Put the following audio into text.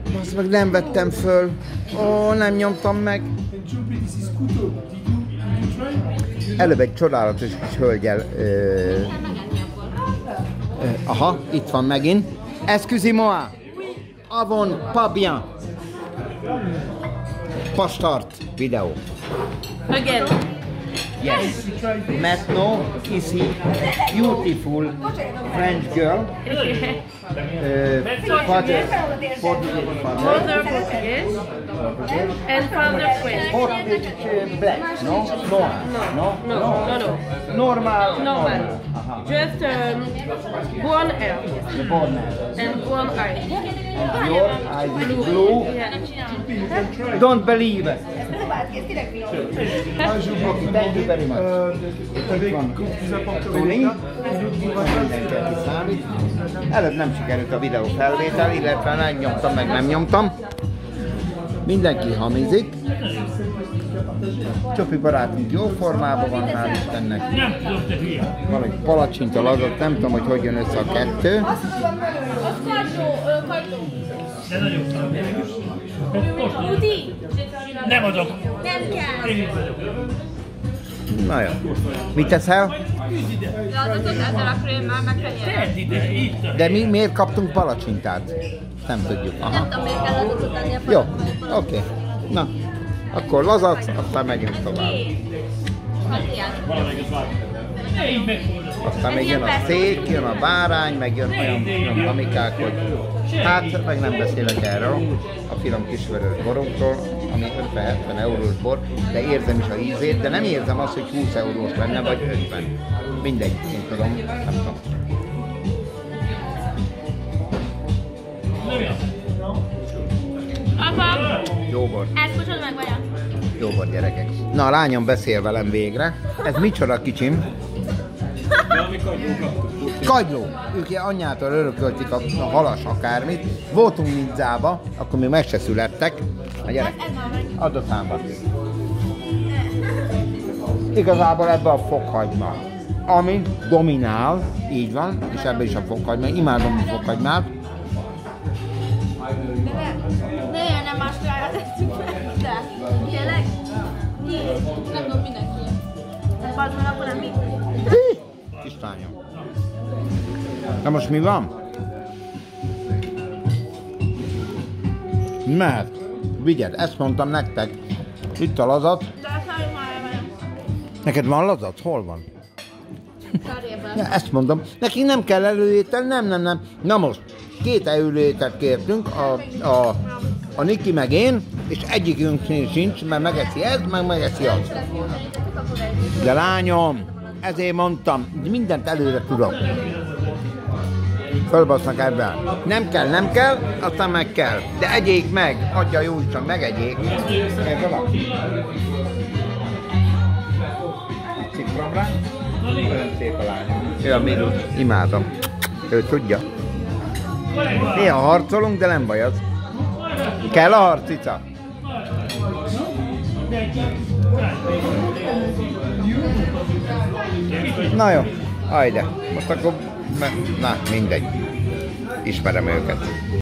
Azt meg nem vettem föl. Ó, nem nyomtam meg. Előbb egy csodálatos kis hölgyel. Aha, itt van megint. Excusez-moi. Avon, pas bien. Pas start vidéo. Again. Yes. Maintenant, ici, beautiful French girl. Father Mother Portuguese and father French. Portuguese black, no? No. Normal. Normal. Aha. Just blonde hair The born man. and blonde eyes. And your eyes is blue. Yeah. Don't believe it. Thank you very much. Tony. Mindenki számít. Előbb nem sikerült a videó felvétel, illetve nem nyomtam, meg nem nyomtam. Mindenki hamizik. Csopi barátunk jó formában van, hál' Istennek. Van egy palacsinta lazat, nem tudom, hogy jön össze a kettő. De nagyon nem adok. Nem kell. Én itt vagyok. Na jó. Mit teszel? Lazatot ezzel a krémmel meg kenyérrel. Tedd ide, itt. De mi miért kaptunk palacsintát? Nem tudjuk. Aha. Nem tudom, miért kell lazatot tenni a Jó, palacsintába. oké. Na, akkor lazac, aztán megyünk tovább. Ne így megfoldod. Aztán még jön a szék, jön a bárány, meg jön olyan mamikák, hogy hát meg nem beszélek erről, a finom kisvörös borunkról, ami 50-70 eurós bor, de érzem is a ízét, de nem érzem azt, hogy 20 eurós lenne, vagy 50. Mindegy, én tudom, nem tudom. Apa, Jó bor, ezt kocod meg vajon? jó bor gyerekek. Na, a lányom beszél velem végre. Ez micsoda kicsim? Kagyló. Ők anyjától örököltik a halas akármit. Voltunk Nidzába, akkor még meg se születtek. Na gyerek, add a számba. Igazából ebbe a fokhagyma, ami dominál, így van, és ebbe is a fokhagyma. Imádom a fokhagymát. De ilyen nem máskára tettük meg. De, tényleg? Nem tudom mindenki. Bazd meg, akkor nem mi? Kislányom. Na most mi van? Mert, vigyed, ezt mondtam nektek. Itt a lazat. De szállj már velem. Neked van lazat? Hol van? Karjében. Ja, ezt mondom. Nekünk nem kell előétel, nem. Na most, 2 előételt kértünk, a Niki meg én, és egyikünknél sincs, mert megeszi ez, meg megeszi az. De lányom, ezért mondtam, mindent előre tudok. Fölbasznak ebben. Nem kell, aztán meg kell. De egyék meg, adja jó Isten, megegyék. Ez valaki. Ciprom rá. Olyan szép a lányom. Ő a Milut. Imádom. Ő tudja. Néha harcolunk, de nem baj az. Kell a harc, cica? Na jó, hajde. Most akkor, na mindegy. Ismerem őket.